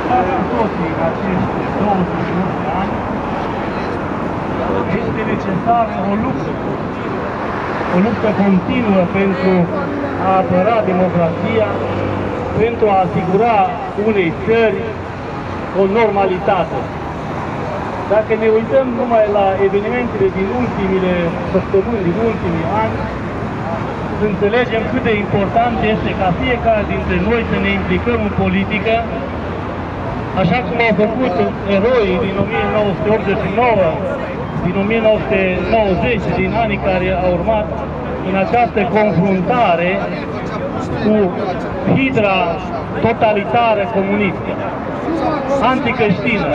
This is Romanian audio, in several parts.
ascultat cu toții acești 28 de ani, este necesară o luptă continuă pentru a apăra democrația, pentru a asigura unei țări o normalitate. Dacă ne uităm numai la evenimentele din ultimile săptămâni, din ultimii ani, înțelegem cât de important este ca fiecare dintre noi să ne implicăm în politică, așa cum au făcut eroii din 1989, din 1990, din anii care au urmat în această confruntare cu hidra totalitară comunistă, anticreștină.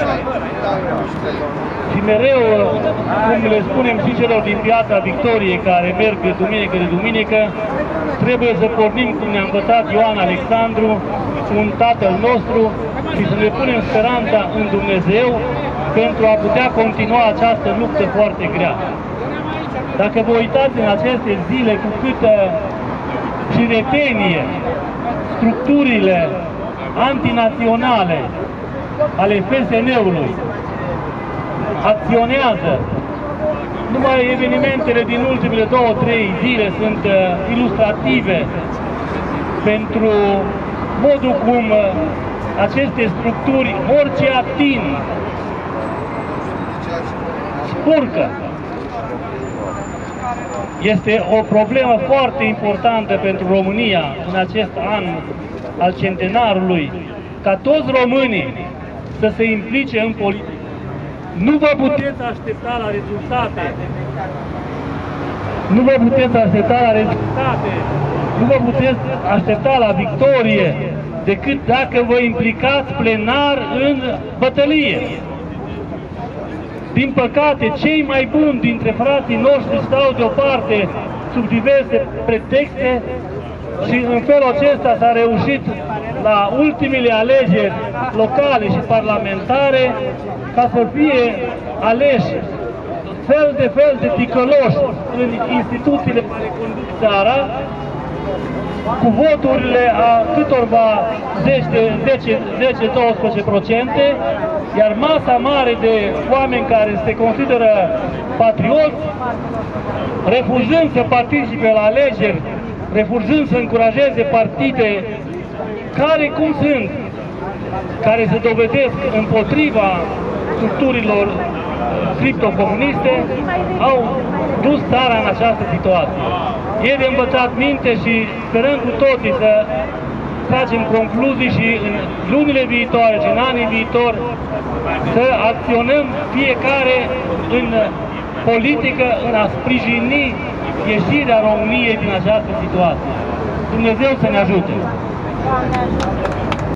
Și mereu, cum le spunem și celor din Piața Victoriei care merg duminică de duminică, trebuie să pornim, cum ne-a învățat Ioan Alexandru, un Tatăl nostru și să ne punem speranța în Dumnezeu pentru a putea continua această luptă foarte grea. Dacă vă uitați în aceste zile cu câtă ciretenie structurile antinaționale ale FSN-ului acționează, numai evenimentele din ultimele 2-3 zile sunt ilustrative pentru modul cum aceste structuri, orice ating, spurcă. Este o problemă foarte importantă pentru România în acest an al centenarului, ca toți românii să se implice în politică. Nu vă puteți aștepta la rezultate. Nu vă puteți aștepta la rezultate. Nu vă puteți aștepta la victorie decât dacă vă implicați plenar în bătălie. Din păcate, cei mai buni dintre frații noștri stau deoparte sub diverse pretexte și în felul acesta s-a reușit la ultimele alegeri locale și parlamentare ca să fie aleși fel de ticăloși în instituțiile care conduc țara, cu voturile a câtorva 10-12%, iar masa mare de oameni care se consideră patrioți, refuzând să participe la alegeri, refuzând să încurajeze partide care cum sunt, care se dovedesc împotriva structurilor criptocomuniste, au dus țara în această situație. E de învățat minte și sperăm cu toții să tragem concluzii și în lunile viitoare și în anii viitori să acționăm fiecare în politică, în a sprijini ieșirea României din această situație. Dumnezeu să ne ajute!